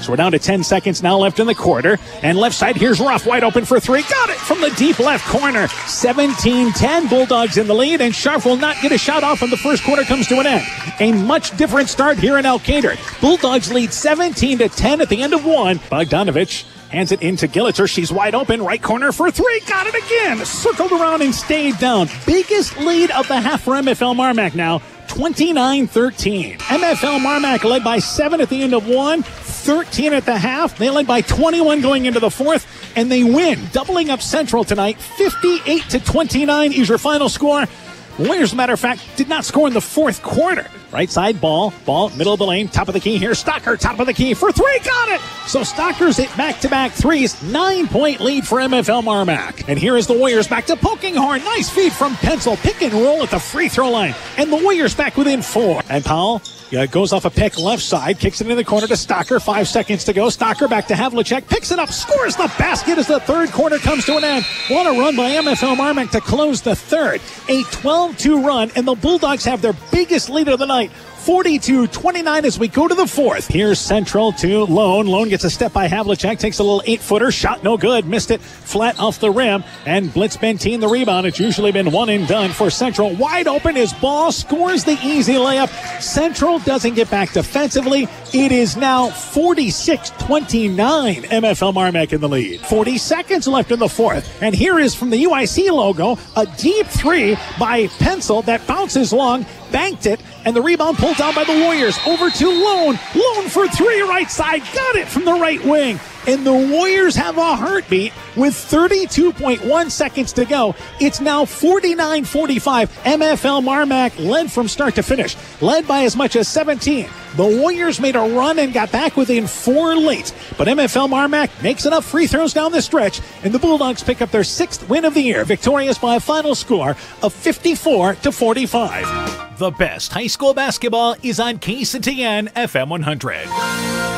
So we're down to 10 seconds now left in the quarter. And left side, here's Ruff, wide open for three. Got it from the deep left corner. 17-10, Bulldogs in the lead, and Scharf will not get a shot off when the first quarter comes to an end. A much different start here in Elkader. Bulldogs lead 17-10 at the end of one. Bogdanovich hands it into Gillitzer. She's wide open. Right corner for three. Got it again. Circled around and stayed down. Biggest lead of the half for MFL Marmac now. 29-13. MFL Marmac led by 7 at the end of one. 13 at the half. They led by 21 going into the fourth. And they win. Doubling up Central tonight. 58-29 is your final score. Warriors, as a matter of fact, did not score in the fourth quarter. Right side ball, middle of the lane, top of the key here. Stocker, top of the key for three, got it! So Stocker's hit back-to-back threes, 9-point lead for MFL Marmac. And here is the Warriors back to Polkinghorne. Nice feed from Pencil, pick and roll at the free throw line. And the Warriors back within 4. And Powell goes off a pick left side, kicks it in the corner to Stocker, 5 seconds to go. Stocker back to Havlicek, picks it up, scores the basket as the third quarter comes to an end. What a run by MFL Marmac to close the third. A 12-2 run, and the Bulldogs have their biggest lead of the night. 42-29 as we go to the fourth. Here's Central to Lone. Lone gets a step by Havlicek, takes a little 8-footer, shot no good, missed it flat off the rim, and Blitz Benteen the rebound. It's usually been one and done for Central. Wide open, his ball scores the easy layup. Central doesn't get back defensively. It is now 46-29, MFL Marmac in the lead. 40 seconds left in the fourth, and here is from the UIC logo, a deep three by Pencil that bounces long, banked it, and the rebound pulled down by the Warriors. Over to Lone. Lone for three, right side. Got it from the right wing. And the Warriors have a heartbeat with 32.1 seconds to go. It's now 49-45. MFL Marmac led from start to finish. Led by as much as 17. The Warriors made a run and got back within 4 late. But MFL Marmac makes enough free throws down the stretch, and the Bulldogs pick up their 6th win of the year, victorious by a final score of 54-45. The best high school basketball is on KCTN FM 100.